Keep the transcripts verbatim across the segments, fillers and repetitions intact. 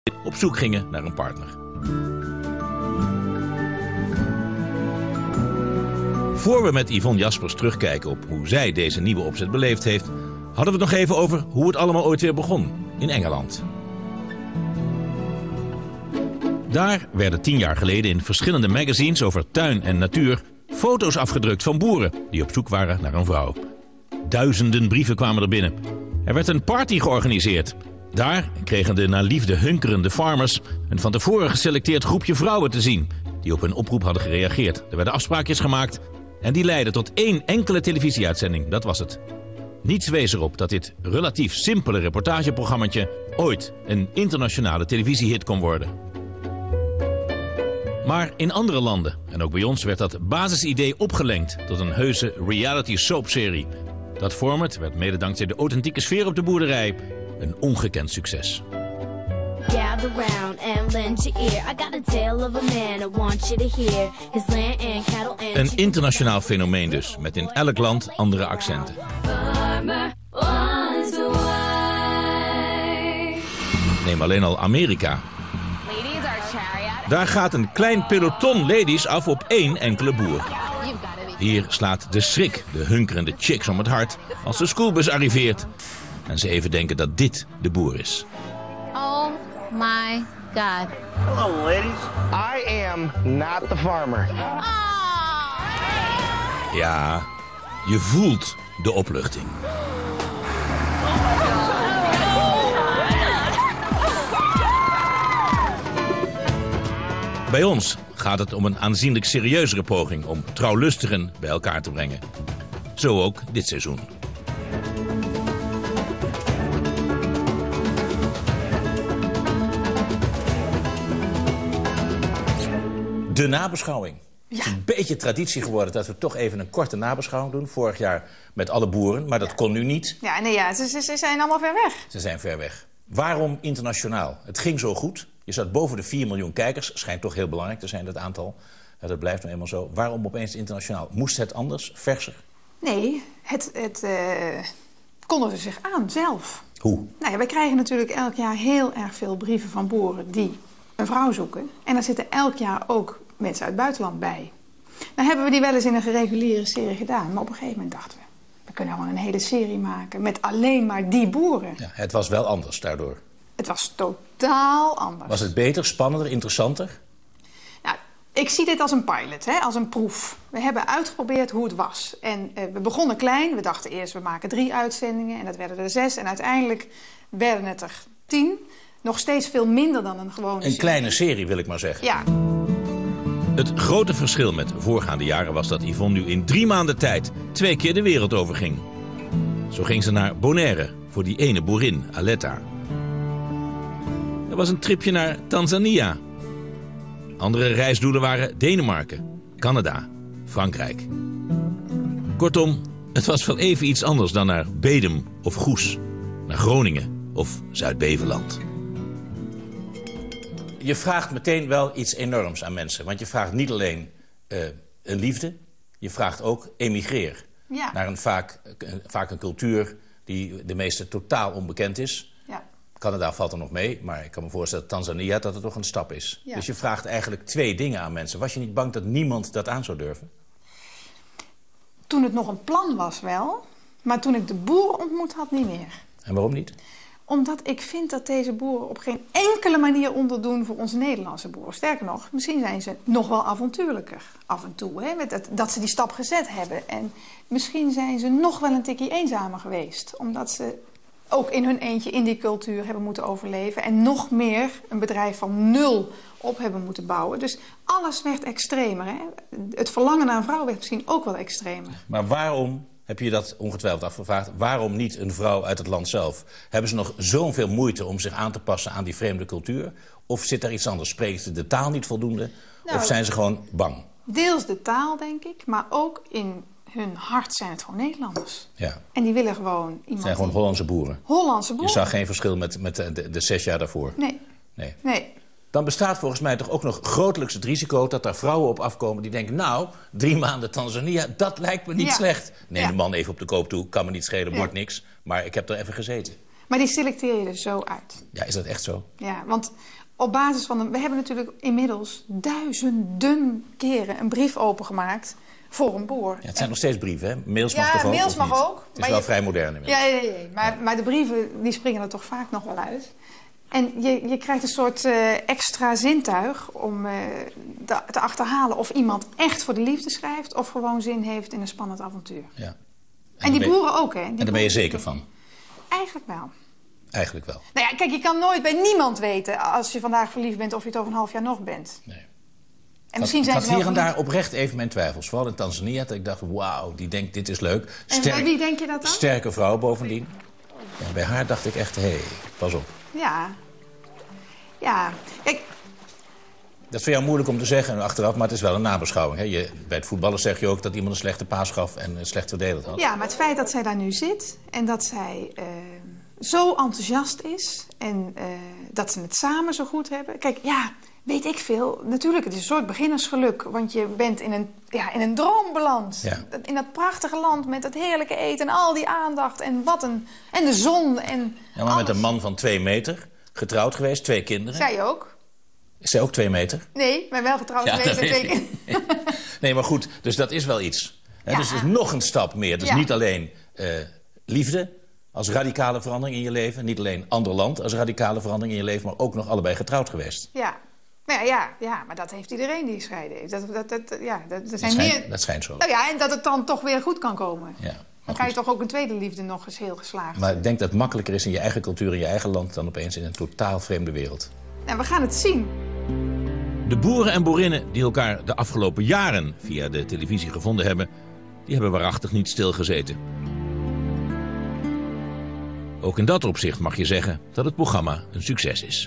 op zoek gingen naar een partner. Voor we met Yvonne Jaspers terugkijken op hoe zij deze nieuwe opzet beleefd heeft, hadden we het nog even over hoe het allemaal ooit weer begon in Engeland. Daar werden tien jaar geleden in verschillende magazines over tuin en natuur foto's afgedrukt van boeren die op zoek waren naar een vrouw. Duizenden brieven kwamen er binnen. Er werd een party georganiseerd. Daar kregen de naar liefde hunkerende farmers een van tevoren geselecteerd groepje vrouwen te zien die op hun oproep hadden gereageerd. Er werden afspraakjes gemaakt en die leidden tot één enkele televisieuitzending. Dat was het. Niets wees erop dat dit relatief simpele reportageprogrammaatje ooit een internationale televisiehit kon worden. Maar in andere landen, en ook bij ons, werd dat basisidee opgelengd tot een heuse reality soapserie. Dat format werd mede dankzij de authentieke sfeer op de boerderij een ongekend succes. Een internationaal fenomeen dus, met in elk land andere accenten. Neem alleen al Amerika. Daar gaat een klein peloton ladies af op één enkele boer. Hier slaat de schrik de hunkerende chicks om het hart als de schoolbus arriveert en ze even denken dat dit de boer is. Oh my god. Hello ladies, I am not the farmer. Oh. Ja, je voelt de opluchting. Bij ons gaat het om een aanzienlijk serieuzere poging om trouwlustigen bij elkaar te brengen. Zo ook dit seizoen. De nabeschouwing. Het is een beetje traditie geworden dat we toch even een korte nabeschouwing doen. Vorig jaar met alle boeren, maar dat ja. kon nu niet. Ja, nee, ja ze, ze, ze zijn allemaal ver weg. Ze zijn ver weg. Waarom internationaal? Het ging zo goed. Je zat boven de vier miljoen kijkers. Schijnt toch heel belangrijk te zijn, dat aantal. Ja, dat blijft nou eenmaal zo. Waarom opeens internationaal? Moest het anders, verser? Nee, het, het uh, kondigde zich aan zelf. Hoe? Nou ja, wij krijgen natuurlijk elk jaar heel erg veel brieven van boeren die een vrouw zoeken. En daar zitten elk jaar ook mensen uit het buitenland bij. Nou hebben we die wel eens in een gereguliere serie gedaan. Maar op een gegeven moment dachten we, we kunnen gewoon een hele serie maken met alleen maar die boeren. Ja, het was wel anders daardoor. Het was totaal anders. Was het beter, spannender, interessanter? Nou, ik zie dit als een pilot, hè, als een proef. We hebben uitgeprobeerd hoe het was. En uh, we begonnen klein. We dachten eerst, we maken drie uitzendingen. En dat werden er zes. En uiteindelijk werden het er tien. Nog steeds veel minder dan een gewone serie. Een kleine serie, wil ik maar zeggen. Ja. Het grote verschil met voorgaande jaren was dat Yvonne nu in drie maanden tijd twee keer de wereld overging. Zo ging ze naar Bonaire voor die ene boerin, Aletta. Er was een tripje naar Tanzania. Andere reisdoelen waren Denemarken, Canada, Frankrijk. Kortom, het was wel even iets anders dan naar Bedum of Goes, naar Groningen of Zuid-Beveland. Je vraagt meteen wel iets enorms aan mensen. Want je vraagt niet alleen uh, een liefde, je vraagt ook emigreer. Ja. Naar een vaak, vaak een cultuur die de meeste totaal onbekend is. Ja. Canada valt er nog mee, maar ik kan me voorstellen dat Tanzania dat het toch een stap is. Ja. Dus je vraagt eigenlijk twee dingen aan mensen. Was je niet bang dat niemand dat aan zou durven? Toen het nog een plan was wel, maar toen ik de boeren ontmoet had niet meer. En waarom niet? Omdat ik vind dat deze boeren op geen enkele manier onderdoen voor onze Nederlandse boeren. Sterker nog, misschien zijn ze nog wel avontuurlijker af en toe. Hè, met dat, dat ze die stap gezet hebben. En misschien zijn ze nog wel een tikkie eenzamer geweest. Omdat ze ook in hun eentje in die cultuur hebben moeten overleven. En nog meer een bedrijf van nul op hebben moeten bouwen. Dus alles werd extremer. Hè. Het verlangen naar een vrouw werd misschien ook wel extremer. Maar waarom... Heb je dat ongetwijfeld afgevraagd? Waarom niet een vrouw uit het land zelf? Hebben ze nog zoveel moeite om zich aan te passen aan die vreemde cultuur? Of zit daar iets anders? Spreken ze de taal niet voldoende? Nou, of zijn ze gewoon bang? Deels de taal, denk ik. Maar ook in hun hart zijn het gewoon Nederlanders. Ja. En die willen gewoon iemand... Het zijn gewoon Hollandse boeren. Hollandse boeren. Je zag geen verschil met, met de, de zes jaar daarvoor? Nee. Nee. Nee. Dan bestaat volgens mij toch ook nog grotelijks het risico dat er vrouwen op afkomen die denken... nou, drie maanden Tanzania, dat lijkt me niet ja. slecht. Neem ja. de man even op de koop toe, kan me niet schelen, wordt ja. niks. Maar ik heb er even gezeten. Maar die selecteer je dus zo uit. Ja, is dat echt zo? Ja, want op basis van... Een, we hebben natuurlijk inmiddels duizenden keren een brief opengemaakt voor een boer. Ja, het zijn nog steeds brieven, hè? Mails mag ja, toch ook? mails mag niet? ook. Het is wel je, vrij modern inmiddels. Ja, ja, ja, maar, maar de brieven die springen er toch vaak nog wel uit. En je, je krijgt een soort uh, extra zintuig om uh, de, te achterhalen of iemand echt voor de liefde schrijft of gewoon zin heeft in een spannend avontuur. Ja. En, en die ben, boeren ook, hè? Die en daar ben je zeker van? Eigenlijk wel. Eigenlijk wel. Nou ja, kijk, je kan nooit bij niemand weten als je vandaag verliefd bent of je het over een half jaar nog bent. Nee. En misschien ik zijn had ze hier en wel daar oprecht even mijn twijfels. Vooral in Tanzania, dat ik dacht, wauw, die denkt, dit is leuk. En bij wie denk je dat dan? Sterke vrouw bovendien. Ja, bij haar dacht ik echt, hé, hey, pas op. Ja. Ja. Kijk. Dat is voor jou moeilijk om te zeggen achteraf, maar het is wel een nabeschouwing. Hè? Je, bij het voetballen zeg je ook dat iemand een slechte paas gaf en slecht verdedigd had. Ja, maar het feit dat zij daar nu zit en dat zij uh, zo enthousiast is en uh, dat ze het samen zo goed hebben. Kijk, ja, weet ik veel. Natuurlijk, het is een soort beginnersgeluk, want je bent in een, ja, in een droom beland. Ja. In dat prachtige land met dat heerlijke eten en al die aandacht en wat een... En de zon en Ja, maar alles. met een man van twee meter, getrouwd geweest, twee kinderen. Zij ook? Is zij ook twee meter? Nee, maar wel getrouwd Ja, geweest dat met weet twee ik. Nee, maar goed, dus dat is wel iets. Hè? Ja. Dus het is nog een stap meer. Dus Ja. niet alleen uh, liefde als radicale verandering in je leven. Niet alleen ander land als radicale verandering in je leven. Maar ook nog allebei getrouwd geweest. Ja. Maar ja, ja, ja, maar dat heeft iedereen die scheiden heeft. Dat, dat, dat, ja, dat, er Dat zijn schijnt, meer... dat schijnt zo. Nou ja, en dat het dan toch weer goed kan komen. Ja, Dan kan je toch ook een tweede liefde nog eens heel geslaagd. Maar ik denk dat het makkelijker is in je eigen cultuur, in je eigen land... dan opeens in een totaal vreemde wereld. En we gaan het zien. De boeren en boerinnen die elkaar de afgelopen jaren via de televisie gevonden hebben, die hebben waarachtig niet stilgezeten. Ook in dat opzicht mag je zeggen dat het programma een succes is.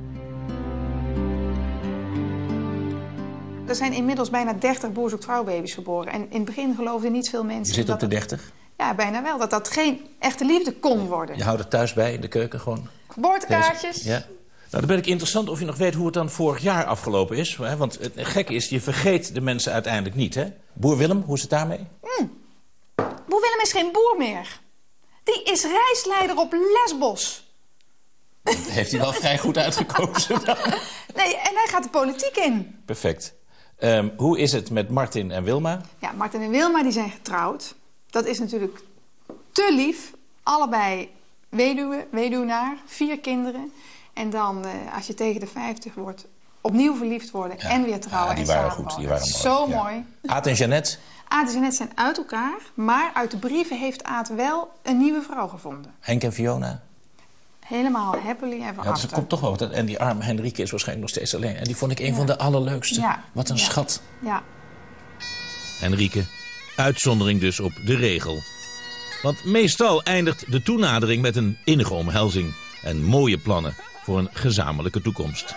Er zijn inmiddels bijna dertig boer zoekt vrouwbaby's geboren. En in het begin geloofden niet veel mensen... Je zit dat op de het- dertig. Ja, bijna wel. Dat dat geen echte liefde kon worden. Je houdt het thuis bij in de keuken gewoon. Geboortekaartjes. Deze- Ja. Nou, dan ben ik interessant of je nog weet hoe het dan vorig jaar afgelopen is. Hè? Want het gekke is, je vergeet de mensen uiteindelijk niet, hè? Boer Willem, hoe is het daarmee? Boer Willem is geen boer meer. Die is reisleider op Lesbos. Heeft hij wel vrij goed uitgekozen. Nee, en hij gaat de politiek in. Perfect. Um, hoe is het met Martin en Wilma? Ja, Martin en Wilma die zijn getrouwd. Dat is natuurlijk te lief. Allebei weduwe, weduwnaar, vier kinderen. En dan, uh, als je tegen de vijftig wordt, opnieuw verliefd worden Ja. en weer trouwen. Ja, die en waren samenwonen. goed, die waren mooi. Zo Ja. mooi. Aad en Jeannette? Aad en Jeannette zijn uit elkaar, maar uit de brieven heeft Aad wel een nieuwe vrouw gevonden. Henk en Fiona? Helemaal happily ever Ja, dus after. het komt toch wel. wat- En die arme Henrike is waarschijnlijk nog steeds alleen. En die vond ik een van de allerleukste. Ja. Wat een Ja. schat. Ja. Henrike, uitzondering dus op de regel. Want meestal eindigt de toenadering met een innige omhelzing en mooie plannen voor een gezamenlijke toekomst.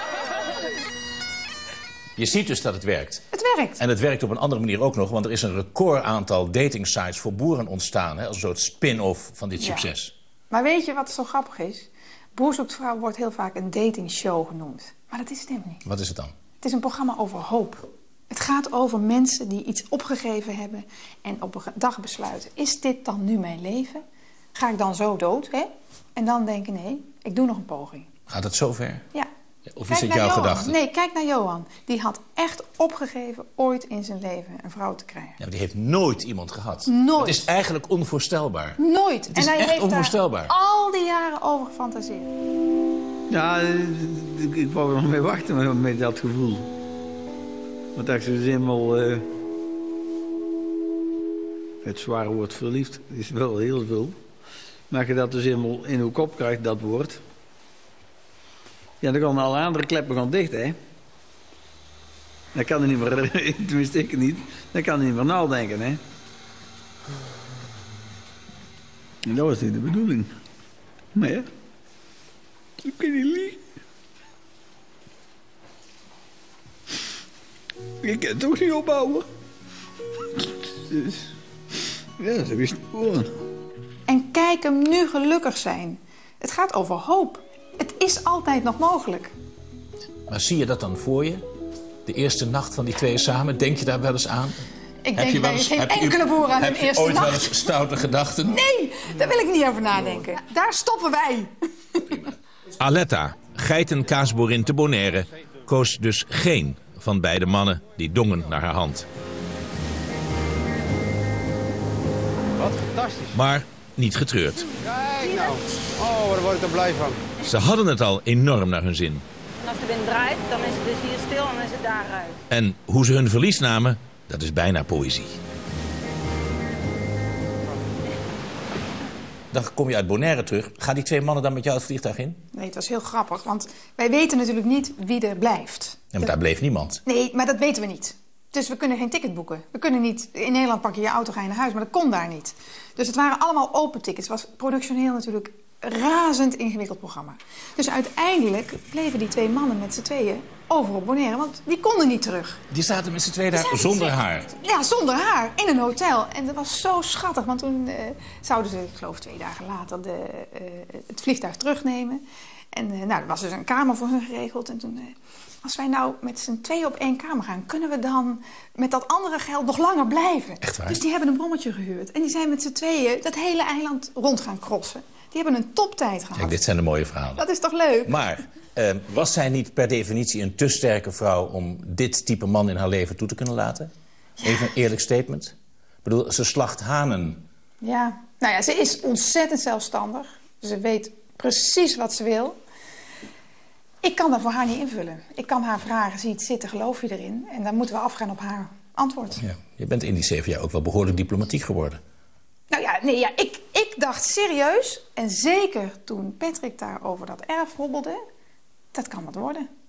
Je ziet dus dat het werkt. Het werkt. En het werkt op een andere manier ook nog. Want er is een record aantal datingsites voor boeren ontstaan. Hè, als een soort spin-off van dit Ja. succes. Maar weet je wat zo grappig is? Boer zoekt vrouw wordt heel vaak een datingshow genoemd. Maar dat is het helemaal niet. Wat is het dan? Het is een programma over hoop. Het gaat over mensen die iets opgegeven hebben en op een dag besluiten: is dit dan nu mijn leven? Ga ik dan zo dood, hè? En dan denken: nee, ik doe nog een poging. Gaat het zover? Ja. Of is Kijk het naar jouw Johan. gedachte? Nee, kijk naar Johan. Die had echt opgegeven ooit in zijn leven een vrouw te krijgen. Ja, maar die heeft nooit iemand gehad. Nooit. Het is eigenlijk onvoorstelbaar. Nooit. Het is en hij echt heeft onvoorstelbaar. daar al die jaren over gefantaseerd. Ja, ik, ik wou er nog mee wachten met, met dat gevoel. Want als je dus eenmaal... Uh, het zware woord verliefd is wel heel veel. Maar als je dat dus eenmaal in je kop krijgt, dat woord... Ja, dan gaan alle andere kleppen gaan dicht, hè. Dan kan er niet meer... Tenminste, ik niet. Dan kan er niet meer nadenken, hè. En dat was niet de bedoeling. Maar ja... Ik kan niet liegen. Ik kan het toch niet ophouden. Dus, ja, ze wist het gewoon. En kijk hem nu gelukkig zijn. Het gaat over hoop. Het is altijd nog mogelijk. Maar zie je dat dan voor je? De eerste nacht van die twee samen, denk je daar wel eens aan? Ik Heb denk je wel bij eens- geen heb je- enkele boer aan Heb hun je eerste ooit wel nacht. eens stoute gedachten? Nee, daar wil ik niet over nadenken. Daar stoppen wij. Aletta, geitenkaasboerin te Bonaire, koos dus geen van beide mannen die dongen naar haar hand. Wat fantastisch. Maar niet getreurd. Kijk nou. Oh, daar word ik er blij van. Ze hadden het al enorm naar hun zin. En als de wind draait, dan is het dus hier stil en dan is het daaruit. En hoe ze hun verlies namen, dat is bijna poëzie. Dan kom je uit Bonaire terug. Gaan die twee mannen dan met jou het vliegtuig in? Nee, het was heel grappig, want wij weten natuurlijk niet wie er blijft. Ja, maar daar bleef niemand. Nee, maar dat weten we niet. Dus we kunnen geen ticket boeken. We kunnen niet... In Nederland pak je je auto, ga je naar huis, maar dat kon daar niet. Dus het waren allemaal open tickets. Het was productioneel natuurlijk een razend ingewikkeld programma. Dus uiteindelijk bleven die twee mannen met z'n tweeën over op Bonaire, want die konden niet terug. Die zaten met z'n tweeën daar Die zaten zonder met z'n- haar. Ja, zonder haar, in een hotel. En dat was zo schattig, want toen eh, zouden ze, ik geloof twee dagen later, de, eh, het vliegtuig terugnemen. En eh, nou, er was dus een kamer voor hen geregeld. En toen, eh, als wij nou met z'n tweeën op één kamer gaan, kunnen we dan met dat andere geld nog langer blijven? Echt waar? Dus die hebben een brommetje gehuurd. En die zijn met z'n tweeën dat hele eiland rond gaan crossen. Die hebben een toptijd gehad. Kijk, dit zijn de mooie verhalen. Dat is toch leuk? Maar eh, was zij niet per definitie een te sterke vrouw om dit type man in haar leven toe te kunnen laten? Even een eerlijk statement. Ik bedoel, ze slacht hanen. Ja, nou ja, ze is ontzettend zelfstandig. Ze weet precies wat ze wil. Ik kan dat voor haar niet invullen. Ik kan haar vragen, zie je het zitten, geloof je erin? En dan moeten we afgaan op haar antwoord. Ja. Je bent in die zeven jaar ook wel behoorlijk diplomatiek geworden. Nou ja, nee, ja ik, ik dacht serieus, en zeker toen Patrick daar over dat erf hobbelde, dat kan wat worden.